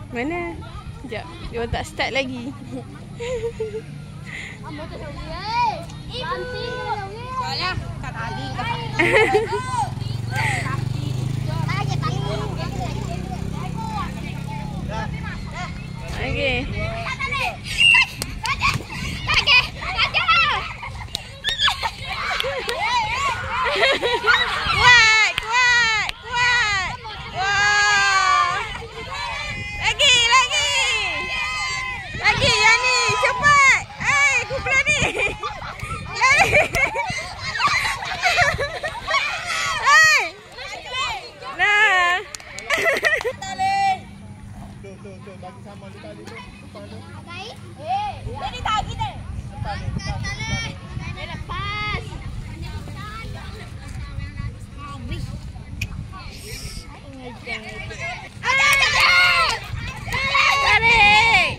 Mana? Sekejap. Dia tak start lagi. Soalnya kat Ali. Okey. Kuat, kuat, kuat. Wah. Lagi, lagi. Lagi yang ni, cepat. Kumpulan ni. Lari. Nah. Tu, bagi sama di tali tu. Ini tadi deh. Lepas. Tarik.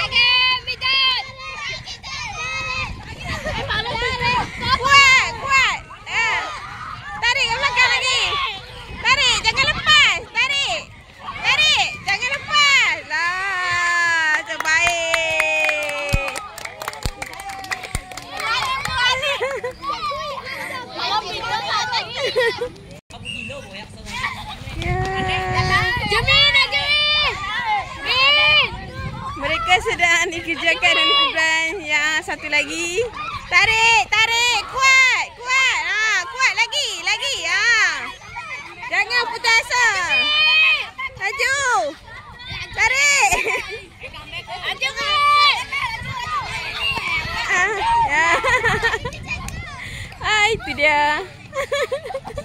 Kuat, kuat. Tarik ke belakang lagi. Tarik, jangan lepas. Tarik. Tarik, jangan lepas. Lah, terbaik. Mereka sedang dikerjakan oleh kumpulan yang satu lagi. Tarik, tarik, kuat, kuat. Kuat lagi, lagi. Jangan putus asa. Maju. Tarik. Itu dia.